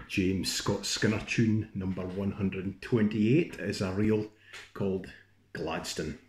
James Scott Skinner tune number 128 is a reel called Gladstone.